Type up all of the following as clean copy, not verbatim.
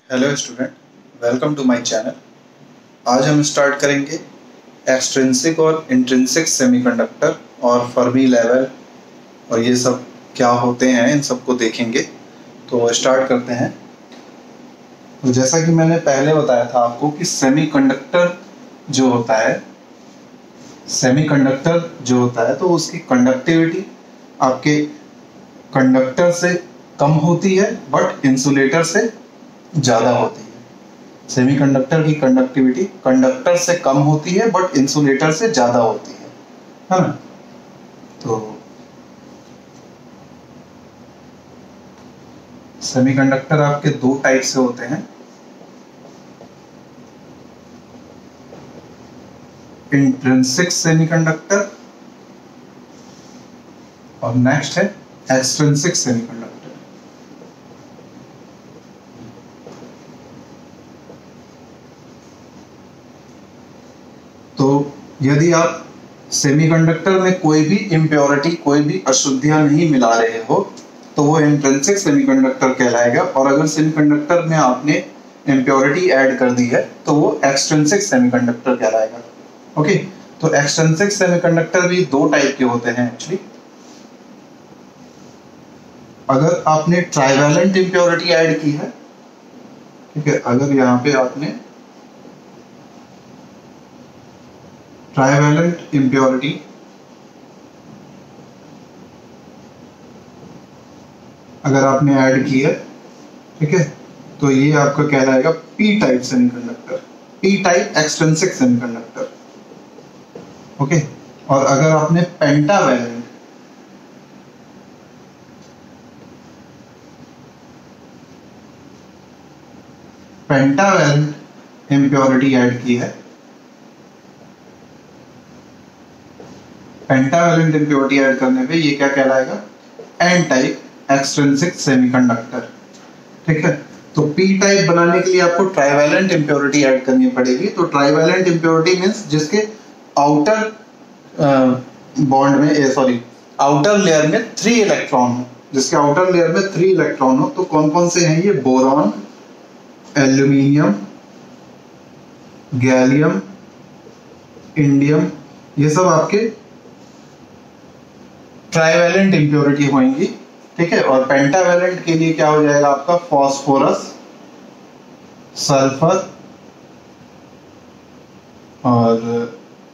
Hello student, welcome to my channel. आज हम start करेंगे एक्सट्रिंसिक और इंट्रिंसिक सेमीकंडक्टर और फर्मी लेवल और ये सब क्या होते हैं, इन सबको देखेंगे। तो स्टार्ट करते हैं। तो जैसा कि मैंने पहले बताया था आपको कि सेमीकंडक्टर जो होता है तो उसकी कंडक्टिविटी आपके कंडक्टर से कम होती है बट इंसुलेटर से ज़्यादा होती है। सेमीकंडक्टर की कंडक्टिविटी कंडक्टर से कम होती है बट इंसुलेटर से ज़्यादा होती है ना। तो सेमीकंडक्टर आपके दो टाइप से होते हैं, इंट्रिंसिक सेमीकंडक्टर और नेक्स्ट है एक्सट्रिंसिक सेमीकंडक्टर। तो यदि आप सेमीकंडक्टर में कोई भी इम्प्योरिटी, कोई भी अशुद्धियां नहीं मिला रहे हो तो वो इंट्रिंसिक सेमीकंडक्टर कहलाएगा, और अगर सेमीकंडक्टर में आपने इम्प्योरिटी ऐड कर दी है तो वो एक्सट्रिंसिक सेमीकंडक्टर कहलाएगा। ओके, तो एक्सट्रिंसिक सेमीकंडक्टर भी दो टाइप के होते हैं एक्चुअली। अगर आपने ट्राइवैलेंट इम्प्योरिटी ऐड की है, ठीक है, अगर यहाँ पे आपने ट्राइवैलेंट इम्प्योरिटी अगर आपने ऐड की है, ठीक है, तो ये आपका कहलाएगा P type semiconductor, P type extrinsic semiconductor. Okay, और अगर आपने पेंटावैलेंट इम्प्योरिटी ऐड की है, पेंटावैलेंट इम्प्योरिटी ऐड करने पे ये क्या कहलाएगा, एन टाइप एक्सट्रिंसिक सेमीकंडक्टर। ठीक है, तो पी टाइप बनाने के लिए आपको ट्राइवैलेंट इम्प्योरिटी ऐड करनी पड़ेगी। तो ट्राइवैलेंट इम्प्योरिटी मींस जिसके आउटर बॉन्ड में आउटर लेयर में 3 इलेक्ट्रॉन हो, जिसके आउटर लेयर में 3 इलेक्ट्रॉन हो। तो कौन कौन से हैं ये? बोरॉन, एल्यूमिनियम, गैलियम, इंडियम, ये सब आपके ट्राइवैलेंट इम्प्योरिटी होंगी। ठीक है, और पेंटावैलेंट के लिए क्या हो जाएगा आपका? फास्फोरस, सल्फर और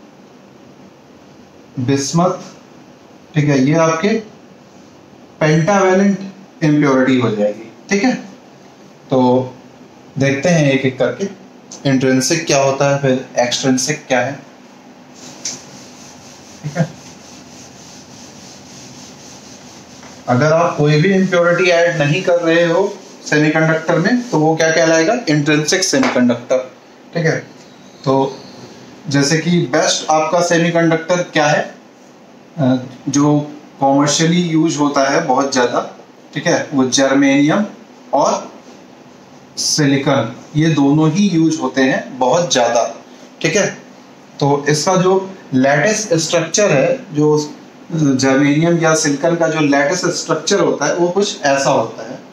बिस्मथ। ठीक है, ये आपके पेंटावैलेंट इम्प्योरिटी हो जाएगी। ठीक है, तो देखते हैं एक एक करके। इंट्रिंसिक क्या होता है, फिर एक्सट्रिंसिक क्या है। ठीक है, अगर आप कोई भी इम्प्योरिटी ऐड नहीं कर रहे हो सेमीकंडक्टर में तो वो क्या कहलाएगा? Intrinsic semiconductor. ठीक है, तो जैसे कि बेस्ट आपका सेमीकंडक्टर क्या है जो कॉमर्शियली यूज होता है बहुत ज़्यादा, ठीक है, वो जर्मेनियम और सिलिकॉन, ये दोनों ही यूज होते हैं बहुत ज़्यादा। ठीक है, तो इसका जो लैटिस स्ट्रक्चर है, जो जर्मेनियम या सिलिकॉन का जो लैटिस स्ट्रक्चर होता है वो कुछ ऐसा होता है।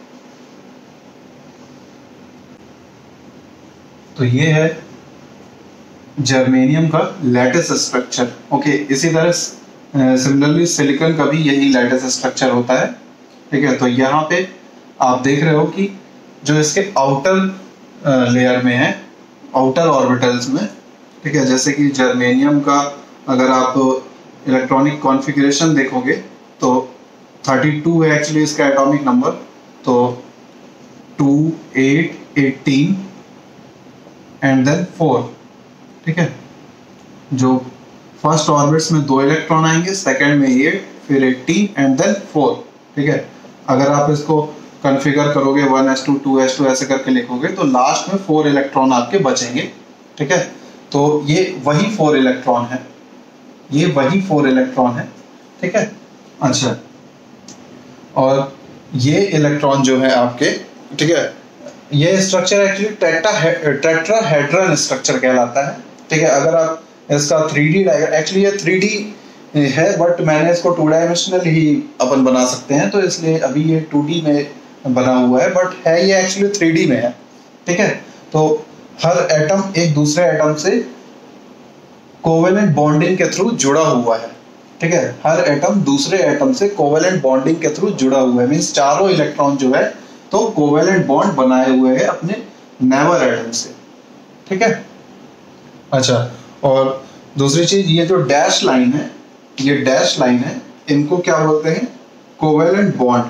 तो ये है जर्मेनियम का लैटिस स्ट्रक्चर। ओके, इसी तरह सिमिलरली सिलिकॉन का भी यही लैटिस स्ट्रक्चर होता है। ठीक है, तो यहाँ पे आप देख रहे हो कि जो इसके आउटर लेयर में है, आउटर ऑर्बिटल्स में, ठीक है, जैसे कि जर्मेनियम का अगर आप इलेक्ट्रॉनिक कॉन्फ़िगरेशन देखोगे तो 32 है एक्चुअली इसका एटॉमिक नंबर। तो 2, 8, 18 एंड देन 4। ठीक है, जो फर्स्ट ऑर्बिट्स में 2 इलेक्ट्रॉन आएंगे, सेकंड में 8, फिर 18 एंड देन 4। ठीक है, अगर आप इसको कॉन्फ़िगर करोगे 1s2 2s2 ऐसे करके लिखोगे तो लास्ट में 4 इलेक्ट्रॉन आपके बचेंगे। ठीक है, तो ये वही 4 इलेक्ट्रॉन है, ये वही 4 इलेक्ट्रॉन है। ठीक है, अच्छा, और ये इलेक्ट्रॉन जो है आपके, ठीक है, ये स्ट्रक्चर एक्चुअली टेट्राहेड्रन स्ट्रक्चर कहलाता है। ठीक है, अगर आप इसका 3D डायग्राम, एक्चुअली ये 3D है बट मैंने इसको 2 डायमेंशनल ही अपन बना सकते हैं, तो इसलिए अभी ये 2D में बना हुआ है, बट है ये एक्चुअली 3D में है। ठीक है। तो हर एटम एक दूसरे एटम से कोवेलेंट बॉन्डिंग के थ्रू जुड़ा हुआ है, ठीक है। हर एटम दूसरे एटम से कोवेलेंट बॉन्डिंग के थ्रू जुड़ा हुआ है, मींस चारों इलेक्ट्रॉन जो है तो कोवेलेंट बॉन्ड बनाए हुए हैं अपने नेबर एटम से, ठीक है। अच्छा, और दूसरी चीज, ये जो डैश लाइन है, ये डैश लाइन है, इनको क्या बोलते हैं? कोवेलेंट बॉन्ड,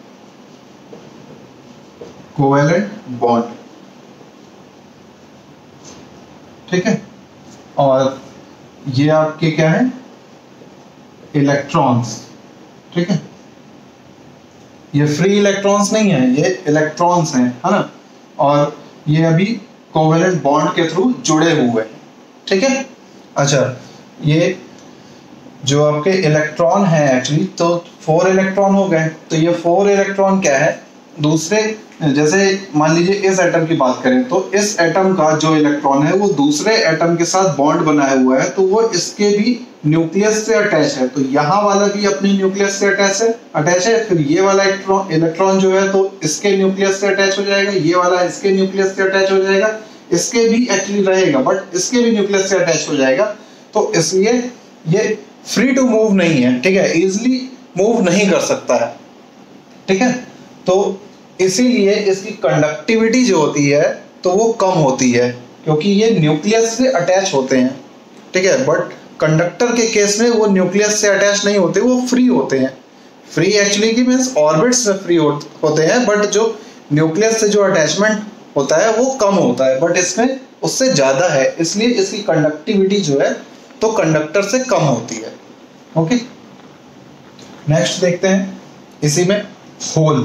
कोवेलेंट बॉन्ड, ठीक है। और ये आपके क्या है? इलेक्ट्रॉन्स, ठीक है। ये फ्री इलेक्ट्रॉन्स नहीं है, ये इलेक्ट्रॉन्स हैं, है ना। और ये अभी कोवेलेंट बॉन्ड के थ्रू जुड़े हुए हैं, ठीक है। अच्छा, ये जो आपके इलेक्ट्रॉन है एक्चुअली, तो 4 इलेक्ट्रॉन हो गए। तो ये 4 इलेक्ट्रॉन क्या है? दूसरे, जैसे मान लीजिए इस एटम की बात करें तो इस एटम का जो इलेक्ट्रॉन है वो दूसरे एटम के साथ बॉन्ड बनाया हुआ है, तो वो इसके भी न्यूक्लियस से अटैच है। तो यहाँ वाला भी अपने न्यूक्लियस से अटैच है। फिर ये वाला इलेक्ट्रॉन जो है तो इसके न्यूक्लियस से अटैच हो जाएगा, ये वाला इसके न्यूक्लियस से अटैच हो जाएगा, इसके भी एक्चुअली रहेगा बट इसके भी न्यूक्लियस से अटैच हो जाएगा। तो इसलिए ये फ्री टू मूव नहीं है, ठीक है, इजिली मूव नहीं कर सकता है, ठीक है। तो इसीलिए इसकी कंडक्टिविटी जो होती है तो वो कम होती है, क्योंकि ये न्यूक्लियस से अटैच होते हैं, ठीक है। बट कंडक्टर के केस में वो न्यूक्लियस से अटैच नहीं होते, वो फ्री होते हैं। फ्री एक्चुअली की मींस ऑर्बिट से फ्री होते हैं, बट जो न्यूक्लियस से जो अटैचमेंट होता है वो कम होता है, बट इसमें उससे ज्यादा है, इसलिए इसकी कंडक्टिविटी जो है तो कंडक्टर से कम होती है। ओके, नेक्स्ट देखते हैं इसी में होल।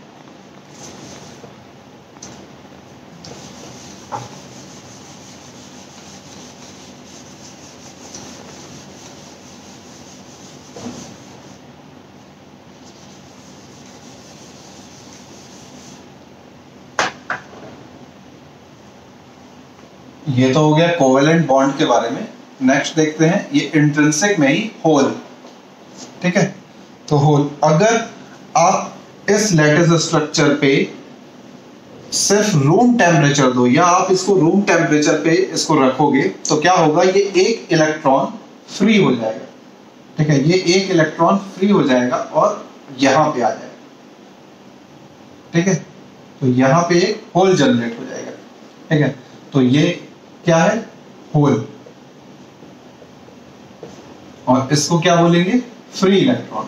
ये तो हो गया कोवेलेंट बॉन्ड के बारे में। नेक्स्ट देखते हैं ये इंट्रिंसिक में ही होल, ठीक है। तो होल, अगर आप इस लैटिस स्ट्रक्चर पे सिर्फ रूम टेम्परेचर दो या आप इसको रूम टेम्परेचर पे इसको रखोगे तो क्या होगा? ये एक इलेक्ट्रॉन फ्री हो जाएगा, ठीक है। ये एक इलेक्ट्रॉन फ्री हो जाएगा और यहां पे आ जाएगा, ठीक है। तो यहां पे एक होल जनरेट हो जाएगा, ठीक है। तो ये क्या है? होल। और इसको क्या बोलेंगे? फ्री इलेक्ट्रॉन,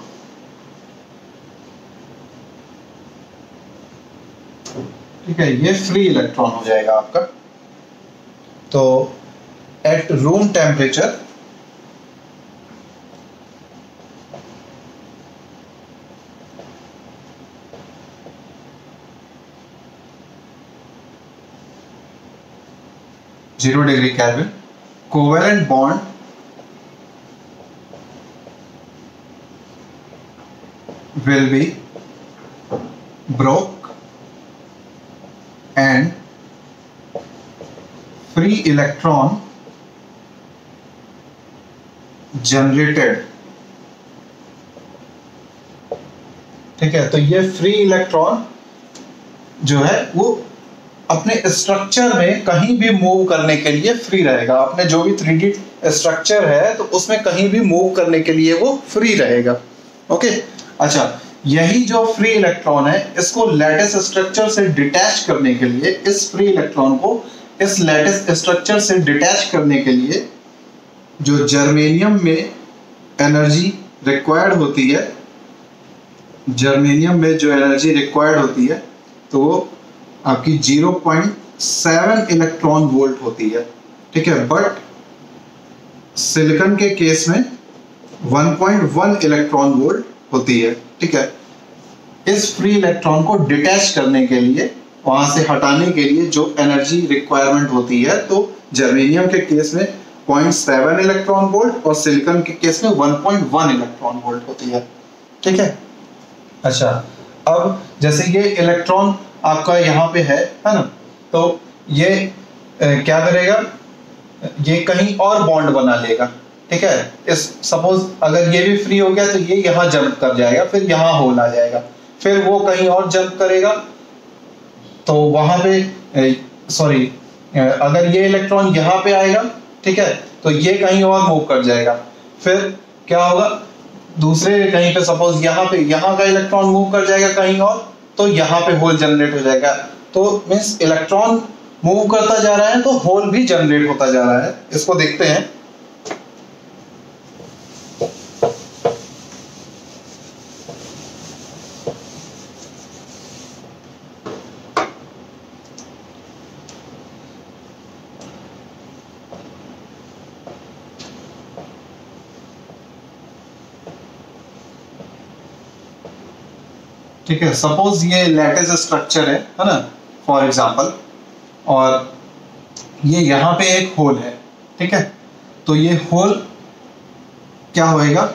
ठीक है। ये फ्री इलेक्ट्रॉन हो जाएगा आपका। तो at room temperature (0 degree Kelvin, covalent bond will be broke and free electron generated, ठीक है। तो ये फ्री इलेक्ट्रॉन जो है वो अपने स्ट्रक्चर में कहीं भी मूव करने के लिए फ्री रहेगा। अपने जो भी 3D स्ट्रक्चर है तो उसमें कहीं भी मूव करने के लिए वो फ्री रहेगा। ओके, अच्छा, यही जो फ्री इलेक्ट्रॉन है इसको लैटिस स्ट्रक्चर से डिटैच करने के लिए, इस फ्री इलेक्ट्रॉन को इस लैटिस स्ट्रक्चर से डिटैच करने के लिए जो जर्मेनियम में एनर्जी रिक्वायर्ड होती है, जर्मेनियम में जो एनर्जी रिक्वायर्ड होती है तो वो आपकी 0.7 इलेक्ट्रॉन वोल्ट होती है, ठीक है। बट सिलिकॉन के केस में 1.1 इलेक्ट्रॉन वोल्ट होती है, ठीक है। इस फ्री इलेक्ट्रॉन को डिटैच करने के लिए, वहां से हटाने के लिए जो एनर्जी रिक्वायरमेंट होती है तो जर्मेनियम के केस में 0.7 इलेक्ट्रॉन वोल्ट और सिलिकॉन के केस में 1.1 इलेक्ट्रॉन वोल्ट होती है, ठीक है। अच्छा, अब जैसे ये इलेक्ट्रॉन आपका यहाँ पे है ना, तो ये क्या करेगा? ये कहीं और बॉन्ड बना लेगा, ठीक है। इस सपोज अगर ये भी फ्री हो गया तो ये यहाँ जंप कर जाएगा, फिर यहाँ होल आ जाएगा, फिर वो कहीं और जंप करेगा तो वहां पे सॉरी, अगर ये इलेक्ट्रॉन यहाँ पे आएगा, ठीक है, तो ये कहीं और मूव कर जाएगा। फिर क्या होगा, दूसरे कहीं पे सपोज यहाँ का इलेक्ट्रॉन मूव कर जाएगा कहीं और, तो यहाँ पे होल जनरेट हो जाएगा। तो मीन्स इलेक्ट्रॉन मूव करता जा रहा है तो होल भी जनरेट होता जा रहा है। इसको देखते हैं। ठीक है, सपोज ये लैटिस स्ट्रक्चर है ना, फॉर एग्जांपल, और ये यहाँ पे एक होल है, ठीक है। तो ये होल क्या होएगा,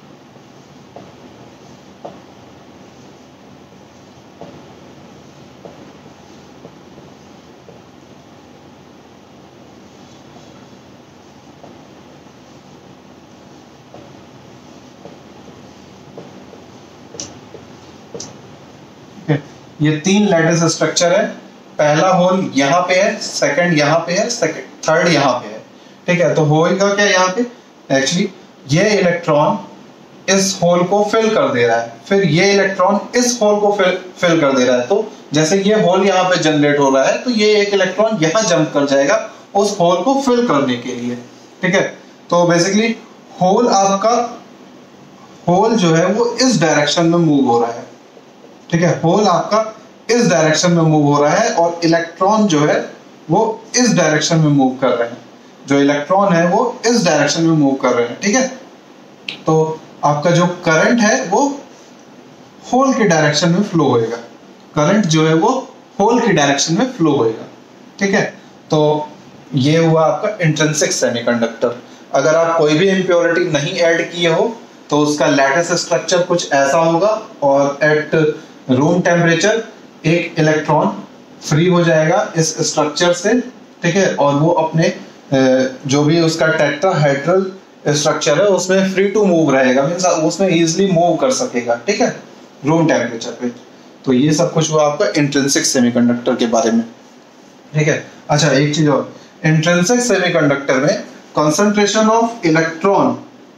ये 3 लैटिस स्ट्रक्चर है। पहला होल यहाँ पे है, सेकंड यहाँ पे है, थर्ड यहाँ पे है, ठीक है। तो होएगा क्या यहाँ पे, एक्चुअली ये इलेक्ट्रॉन इस होल को फिल कर दे रहा है, फिर ये इलेक्ट्रॉन इस होल को फिल कर दे रहा है। तो जैसे ये होल यहाँ पे जनरेट हो रहा है, तो ये एक इलेक्ट्रॉन यहाँ जंप कर जाएगा उस होल को फिल करने के लिए, ठीक है। तो बेसिकली होल आपका, होल जो है वो इस डायरेक्शन में मूव हो रहा है, ठीक है। होल आपका इस डायरेक्शन में मूव हो रहा है और इलेक्ट्रॉन जो है वो इस डायरेक्शन में मूव कर रहे हैं। जो इलेक्ट्रॉन है वो इस डायरेक्शन में मूव कर रहे हैं, ठीक है। तो आपका जो करंट है वो होल के डायरेक्शन में फ्लो होएगा, करंट जो है वो होल के डायरेक्शन में फ्लो होएगा, ठीक है। तो ये हुआ आपका इंट्रिंसिक सेमीकंडक्टर। अगर आप कोई भी इम्प्योरिटी नहीं ऐड किए हो तो उसका लैटिस स्ट्रक्चर कुछ ऐसा होगा, और एट रूम टेम्परेचर एक इलेक्ट्रॉन फ्री हो जाएगा इस स्ट्रक्चर से, ठीक है, और वो अपने जो भी उसका टेट्राहेड्रल स्ट्रक्चर है उसमें फ्री टू मूव रहेगा, मींस उसमें इजीली मूव कर सकेगा, ठीक है, रूम टेम्परेचर पे। तो ये सब कुछ हुआ आपका इंट्रिंसिक सेमीकंडक्टर के बारे में, ठीक है। अच्छा, एक चीज और, इंट्रिंसिक सेमीकंडक्टर में concentration of electron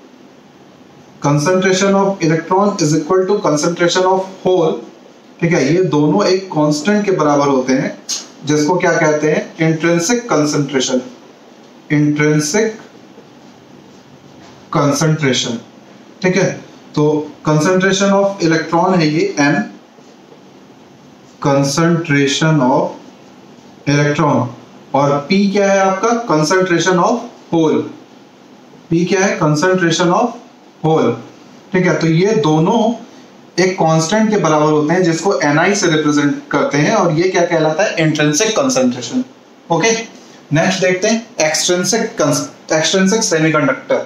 is equal to concentration of hole, ठीक है। ये दोनों एक कांस्टेंट के बराबर होते हैं, जिसको क्या कहते हैं, इंट्रिंसिक कंसंट्रेशन, ठीक है। तो कंसंट्रेशन ऑफ इलेक्ट्रॉन है ये n, कंसंट्रेशन ऑफ इलेक्ट्रॉन, और p क्या है आपका, कंसंट्रेशन ऑफ होल। p क्या है, कंसंट्रेशन ऑफ होल, ठीक है। तो ये दोनों एक कांस्टेंट के बराबर होते हैं जिसको ni से रिप्रेजेंट करते हैं, और ये क्या कहलाता है, इंट्रिंसिक कंसंट्रेशन। ओके, नेक्स्ट देखते हैं एक्सट्रिंसिक सेमीकंडक्टर।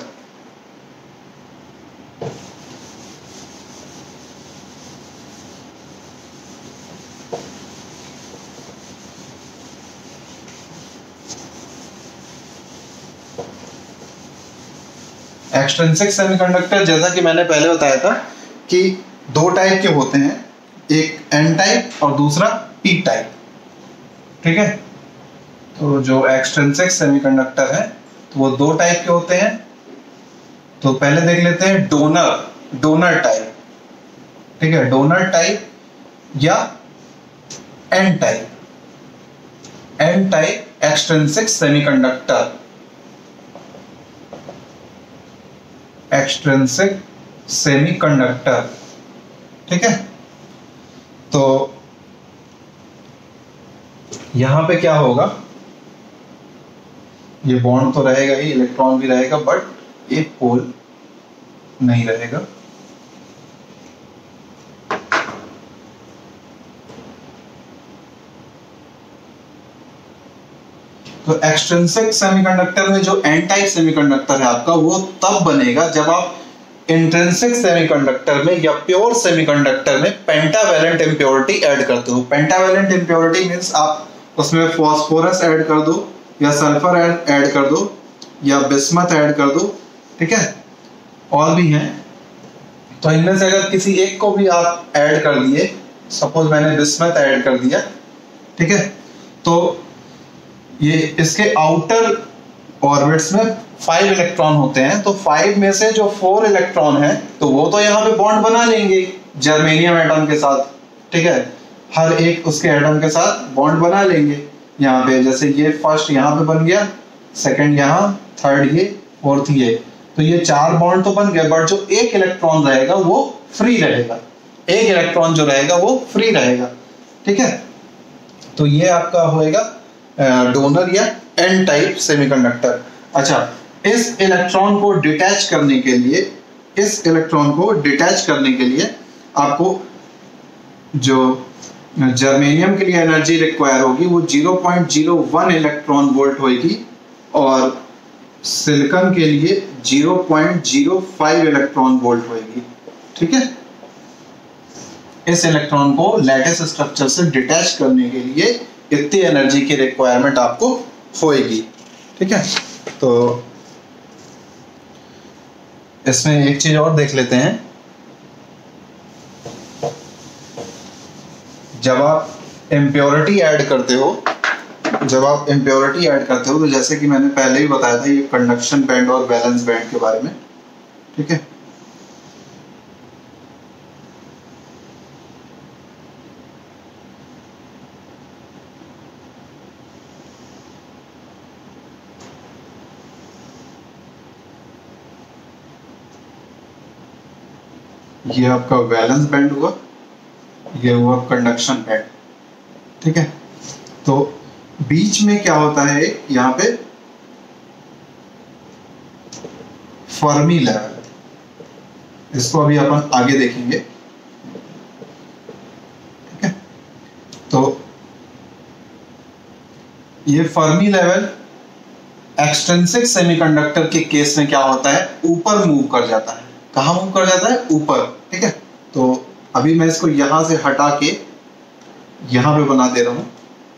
एक्सट्रिंसिक सेमीकंडक्टर, जैसा कि मैंने पहले बताया था कि 2 टाइप के होते हैं, एक एन टाइप और दूसरा पी टाइप, ठीक है। तो जो एक्सट्रिंसिक सेमीकंडक्टर है तो वो 2 टाइप के होते हैं। तो पहले देख लेते हैं डोनर टाइप, ठीक है, डोनर टाइप या N type extrinsic semiconductor, extrinsic semiconductor, ठीक है। तो यहां पे क्या होगा, ये बॉन्ड तो रहेगा ही, इलेक्ट्रॉन भी रहेगा, बट एक होल नहीं रहेगा। तो एक्सट्रिंसिक सेमीकंडक्टर में जो एन टाइप सेमीकंडक्टर है आपका, वो तब बनेगा जब आप इंट्रिंसिक सेमीकंडक्टर में या प्योर सेमीकंडक्टर में पेंटावैलेंट इंप्योरिटी ऐड करते हो। पेंटावैलेंट इंप्योरिटी मींस आप उसमें फास्फोरस ऐड कर दो, या सल्फर ऐड कर दो, या बिस्मथ ऐड कर दो, ठीक है, और भी हैं। तो इनमें से अगर किसी एक को भी आप ऐड कर दिए, सपोज मैंने बिस्मथ ऐड कर दिया, ठीक है, तो ये इसके आउटर ऑर्बिट्स में 5 इलेक्ट्रॉन होते हैं, तो 5 में से जो 4 इलेक्ट्रॉन है तो वो तो यहाँ पे बॉन्ड बना लेंगे जर्मेनियम एटम के साथ, ठीक है, हर एक उसके एटम के साथ बॉन्ड बना लेंगे। यहाँ पे जैसे ये फर्स्ट यहाँ पे बन गया, सेकंड यहाँ, थर्ड ये, फोर्थ ये, तो ये 4 बॉन्ड तो बन गए, बट जो एक इलेक्ट्रॉन रहेगा वो फ्री रहेगा, एक इलेक्ट्रॉन जो रहेगा वो फ्री रहेगा, ठीक है। तो ये आपका होएगा डोनर या एन टाइप सेमीकंडक्टर। अच्छा, इस इलेक्ट्रॉन को डिटैच करने के लिए आपको जो जर्मेनियम के लिए एनर्जी रिक्वायर होगी वो 0.01 इलेक्ट्रॉन वोल्ट होगी, और सिलिकॉन के लिए 0.05 इलेक्ट्रॉन वोल्ट होगी, ठीक है। इस इलेक्ट्रॉन को लैटिस स्ट्रक्चर से डिटैच करने के लिए इतनी एनर्जी की रिक्वायरमेंट आपको होएगी, ठीक है। तो इसमें एक चीज और देख लेते हैं, जब आप इम्प्योरिटी ऐड करते हो तो जैसे कि मैंने पहले ही बताया था ये कंडक्शन बैंड और वैलेंस बैंड के बारे में, ठीक है। ये आपका वैलेंस बैंड हुआ, ये हुआ कंडक्शन बैंड, ठीक है। तो बीच में क्या होता है, यहाँ पे फर्मी लेवल, इसको अभी अपन आगे देखेंगे, ठीक है। तो ये फर्मी लेवल एक्सट्रिंसिक सेमीकंडक्टर के केस में क्या होता है, ऊपर मूव कर जाता है। कहाँ मूव कर जाता है, ऊपर, ठीक है। तो अभी मैं इसको यहां से हटा के यहां पे बना दे रहा हूं,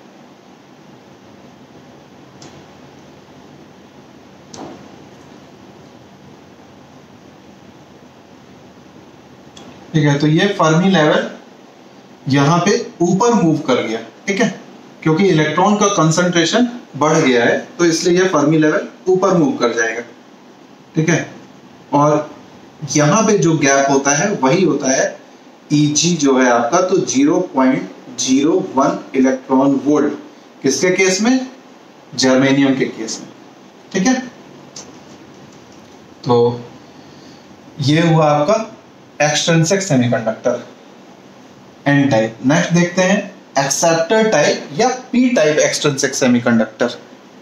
ठीक है। तो ये फर्मी लेवल यहां पे ऊपर मूव कर गया, ठीक है, क्योंकि इलेक्ट्रॉन का कंसंट्रेशन बढ़ गया है, तो इसलिए ये फर्मी लेवल ऊपर मूव कर जाएगा, ठीक है। और यहां पे जो गैप होता है वही होता है Eg जो है आपका, तो 0.01 इलेक्ट्रॉन वोल्ट, किसके केस में, जर्मेनियम के केस में, ठीक है। तो ये हुआ आपका extrinsic semiconductor N type. Next देखते हैं एक्सेप्टर टाइप या P type extrinsic semiconductor.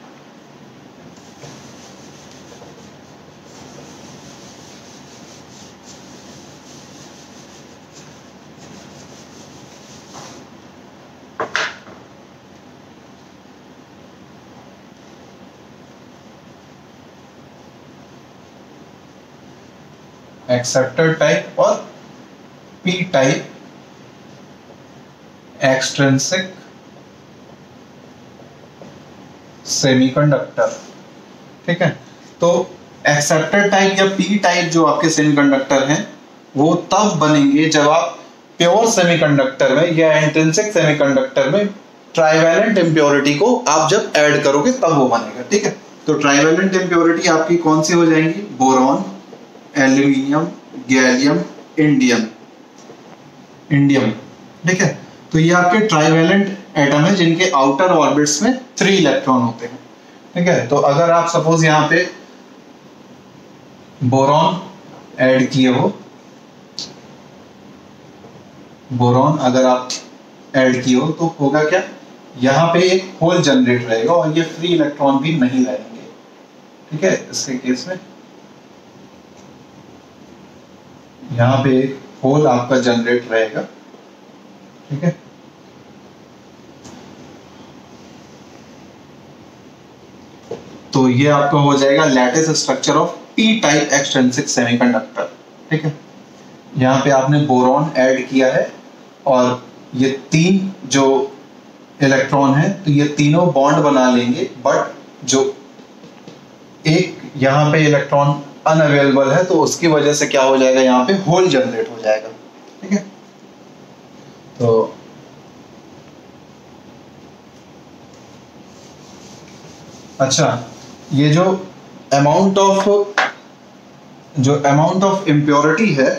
Acceptor type और पी टाइप एक्सट्रिंसिक सेमीकंडक्टर, ठीक है। तो एक्सेप्टर टाइप या पी टाइप जो आपके सेमीकंडक्टर हैं वो तब बनेंगे जब आप प्योर सेमीकंडक्टर में या इंट्रिंसिक सेमीकंडक्टर में ट्राइवेलेंट इम्प्योरिटी को आप जब ऐड करोगे तब वो बनेगा, ठीक है। तो ट्राइवेलेंट इम्प्योरिटी आपकी कौन सी हो जाएंगी, बोरॉन, एल्यूमिनियम, गैलियम, इंडियम, ठीक है। तो ये आपके ट्राइवेलेंट एटम है जिनके आउटर ऑर्बिट्स में 3 इलेक्ट्रॉन होते हैं, ठीक है। तो अगर आप सपोज यहाँ पे बोरॉन ऐड किए हो, बोरॉन अगर आप ऐड किए हो तो होगा क्या, यहाँ पे एक होल जनरेट रहेगा और ये फ्री इलेक्ट्रॉन भी नहीं रहेंगे, ठीक है। इसके केस में यहाँ पे एक होल आपका जनरेट रहेगा, ठीक है। तो ये आपका हो जाएगा lattice structure of P type extrinsic semiconductor, ठीक है। यहाँ पे आपने बोरॉन ऐड किया है और ये 3 जो इलेक्ट्रॉन है तो ये तीनों बॉन्ड बना लेंगे, बट जो एक यहाँ पे इलेक्ट्रॉन अनअवेलेबल है तो उसकी वजह से क्या हो जाएगा, यहाँ पे होल जनरेट हो जाएगा, ठीक है। तो अच्छा, ये जो अमाउंट ऑफ इम्प्योरिटी है,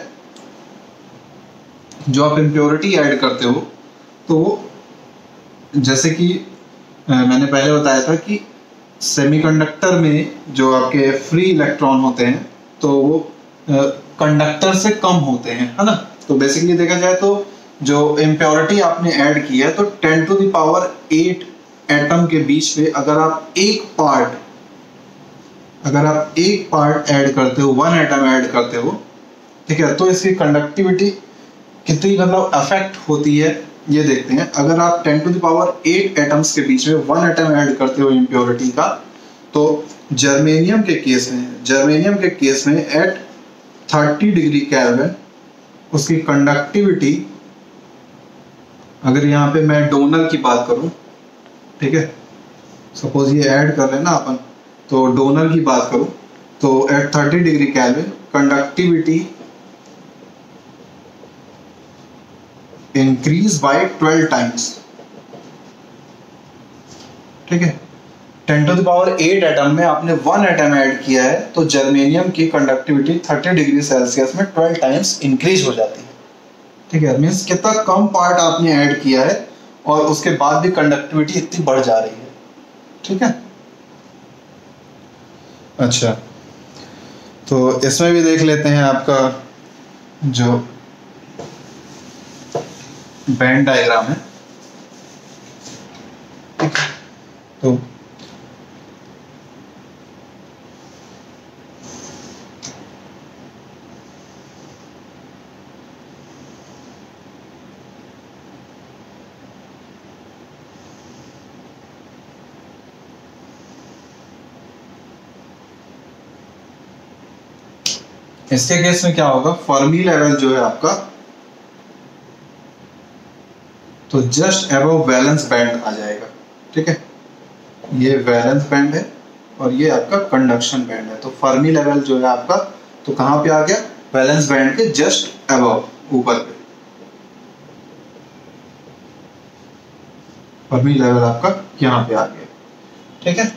जो आप इम्प्योरिटी ऐड करते हो, तो जैसे कि मैंने पहले बताया था कि सेमीकंडक्टर में जो आपके फ्री इलेक्ट्रॉन होते हैं तो वो कंडक्टर से कम होते हैं, है ना। तो बेसिकली देखा जाए तो जो इम्प्योरिटी आपने ऐड की है, तो 10⁸ एटम के बीच में अगर आप एक पार्ट ऐड करते हो, 1 एटम ऐड करते हो, ठीक है, तो इसकी कंडक्टिविटी कितनी मतलब अफेक्ट होती है ये देखते हैं। अगर आप 10⁸ एटम्स के बीच में 1 एटम ऐड करते हो इम्प्योरिटी का, तो जर्मेनियम के केस में एट 30 डिग्री केल्विन उसकी कंडक्टिविटी, अगर यहाँ पे मैं डोनर की बात करूं, ठीक है, सपोज ये ऐड कर रहे हैं ना अपन, तो डोनर की बात करूं तो at 30 degree Kelvin conductivity increase by 12 times, ठीक है। 10⁸ एटम में आपने 1 एटम ऐड किया है, तो जर्मेनियम की कंडक्टिविटी 30 डिग्री सेल्सियस में 12 टाइम्स इंक्रीज हो जाती है, ठीक है। मीन्स कितना कम पार्ट आपने ऐड किया है और उसके बाद भी कंडक्टिविटी इतनी बढ़ जा रही है, ठीक है। अच्छा, तो इसमें भी देख लेते हैं आपका जो बैंड डायग्राम है, तो इसके केस में क्या होगा, फर्मी लेवल जो है आपका, तो जस्ट अबव वैलेंस बैंड आ जाएगा, ठीक है। ये वैलेंस बैंड है और ये आपका कंडक्शन बैंड है, तो फर्मी लेवल जो है आपका, तो कहां पे आ गया, वैलेंस बैंड के जस्ट अबव, ऊपर पे फर्मी लेवल आपका यहां पे आ गया, ठीक है।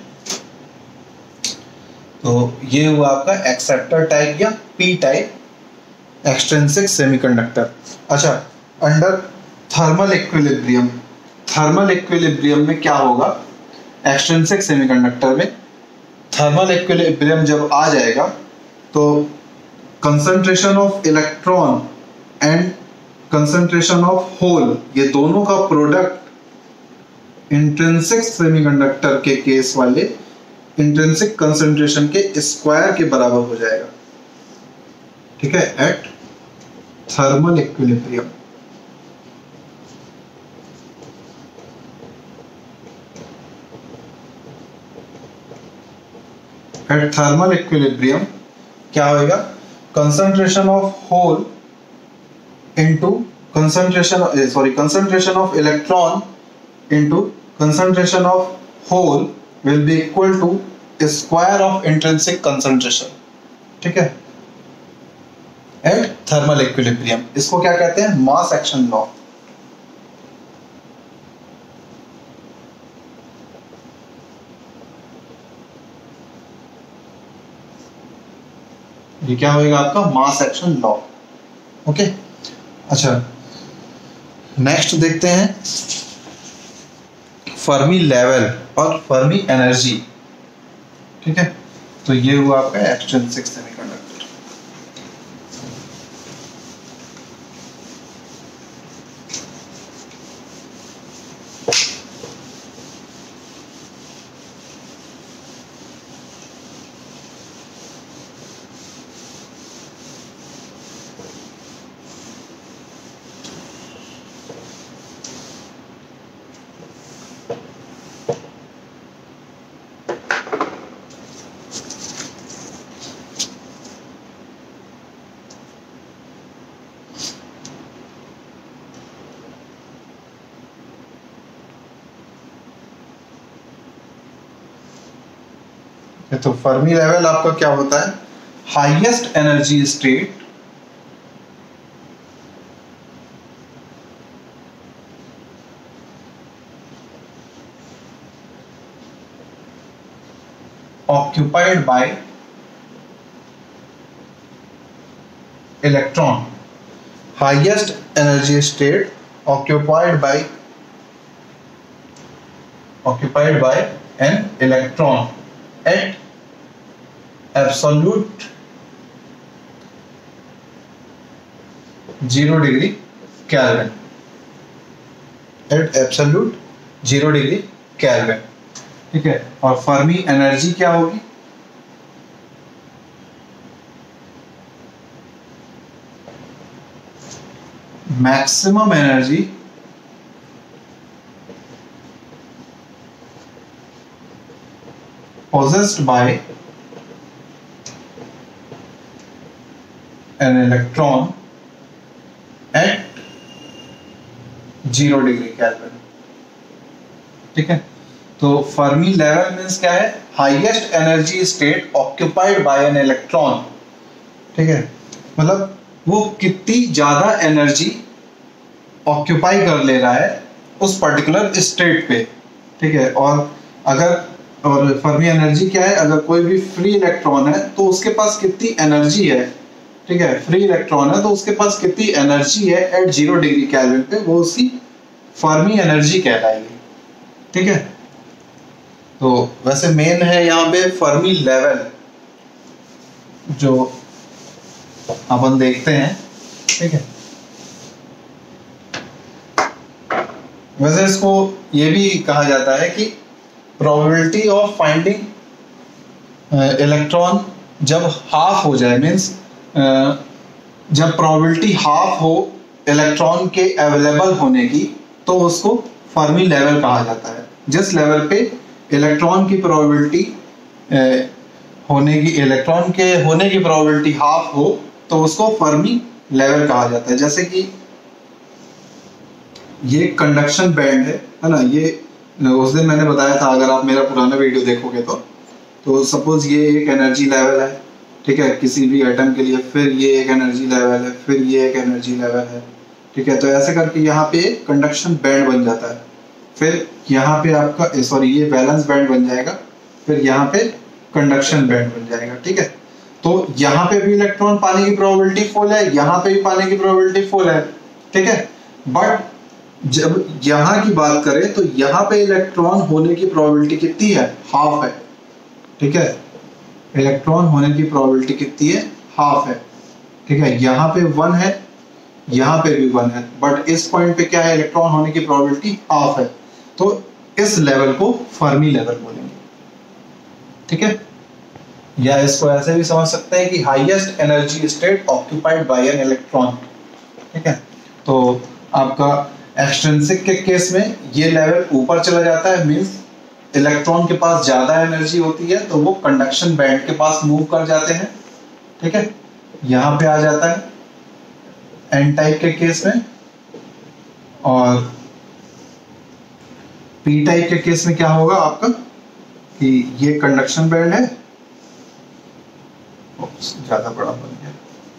तो ये हुआ आपका एक्सेप्टर टाइप या पी टाइप एक्सट्रिंसिक सेमीकंडक्टर। अच्छा, अंडर थर्मल इक्विलिब्रियम में क्या होगा, एक्सट्रिंसिक सेमीकंडक्टर में थर्मल इक्विलिब्रियम जब आ जाएगा, तो concentration of electron and concentration of hole, ये दोनों का प्रोडक्ट इंट्रिंसिक सेमीकंडक्टर के केस वाले इंट्रिंसिक कंसंट्रेशन के स्क्वायर के बराबर हो जाएगा, ठीक है, at thermal equilibrium. At thermal equilibrium क्या होगा, concentration of hole into concentration of electron into concentration of hole will be equal to square of intrinsic concentration, ठीक है, एट थर्मल इक्विलिब्रियम। इसको क्या कहते हैं, मास एक्शन लॉ। ये क्या होगा आपका, मास एक्शन लॉ, ओके। अच्छा, नेक्स्ट देखते हैं फर्मी लेवल और फर्मी एनर्जी, ठीक है। तो ये हुआ आपका एक्सट्रिंसिक सेमीकंडक्टर। तो फर्मी लेवल आपका क्या होता है, highest energy state occupied by electron. Highest energy state occupied by an electron at absolute 0 degree Kelvin. At absolute 0 degree Kelvin. ठीक है, और फर्मी एनर्जी क्या होगी? Maximum energy possessed by an electron at 0 degree Kelvin. ठीक है, तो Fermi level means क्या है? Highest energy state occupied by an electron. ठीक है, मतलब वो कितनी ज्यादा एनर्जी ऑक्यूपाई कर ले रहा है उस पर्टिकुलर स्टेट पे. ठीक है, और फर्मी एनर्जी क्या है? अगर कोई भी फ्री इलेक्ट्रॉन है तो उसके पास कितनी एनर्जी है. ठीक है, फ्री इलेक्ट्रॉन है तो उसके पास कितनी एनर्जी है एट 0 डिग्री केल्विन पे, वो उसकी फर्मी एनर्जी कहलाएगी. ठीक है, तो वैसे मेन है यहाँ पे फर्मी लेवल जो अपन देखते हैं. ठीक है, वैसे इसको ये भी कहा जाता है कि प्रोबेबिलिटी ऑफ फाइंडिंग इलेक्ट्रॉन जब हाफ हो जाए, मीन्स जब प्रोबेबिलिटी हाफ हो इलेक्ट्रॉन के अवेलेबल होने की, तो उसको फर्मी लेवल कहा जाता है. जिस लेवल पे इलेक्ट्रॉन की प्रोबेबिलिटी इलेक्ट्रॉन के होने की प्रोबेबिलिटी हाफ हो तो उसको फर्मी लेवल कहा जाता है. जैसे कि ये कंडक्शन बैंड है ना, ये उस दिन मैंने बताया था, अगर आप मेरा पुराना वीडियो देखोगे तो सपोज ये एक एनर्जी लेवल है. ठीक है, किसी भी एटम के लिए, फिर ये एक एनर्जी लेवल है, फिर ये एक एनर्जी लेवल है. ठीक है, तो ऐसे करके यहाँ पे कंडक्शन बैंड बन जाता है. फिर यहाँ पे आपका ये वैलेंस बैंड बन जाएगा, फिर यहाँ पे कंडक्शन बैंड बन जाएगा. ठीक है, तो यहाँ पे भी इलेक्ट्रॉन पाने की प्रोबेबिलिटी फुल है, यहाँ पे भी पाने की प्रोबेबिलिटी फुल है. ठीक है, बट जब यहाँ की बात करें तो यहाँ पे इलेक्ट्रॉन होने की प्रोबेबिलिटी कितनी है? हाफ है. ठीक है, इलेक्ट्रॉन होने की प्रोबेबिलिटी कितनी है? हाफ है. ठीक है, यहाँ पे 1 है, यहाँ पे भी 1 है, बट इस पॉइंट पे क्या है? इलेक्ट्रॉन होने की प्रोबेबिलिटी हाफ है. तो इस लेवल को फर्मी लेवल बोलेंगे. ठीक है, या इसको ऐसे भी समझ सकते हैं कि highest energy state occupied by an electron. ठीक है, तो आपका एक्सट्रिंसिक के केस में ये लेवल ऊपर चला जाता है, मींस इलेक्ट्रॉन के पास ज्यादा एनर्जी होती है तो वो कंडक्शन बैंड के पास मूव कर जाते हैं. ठीक है, यहाँ पे आ जाता है एन टाइप के केस में. और पी टाइप के केस में क्या होगा आपका कि ये कंडक्शन बैंड है, ज्यादा बड़ा बन गया.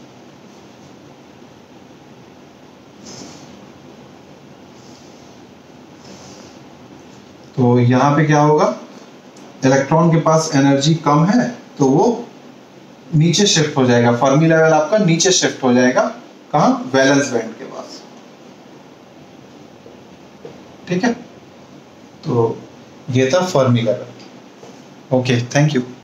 तो यहाँ पे क्या होगा? इलेक्ट्रॉन के पास एनर्जी कम है तो वो नीचे शिफ्ट हो जाएगा. फर्मी लेवल आपका नीचे शिफ्ट हो जाएगा. कहाँ? वैलेंस बैंड के पास. ठीक है, तो ये था Fermi level. Okay, thank you.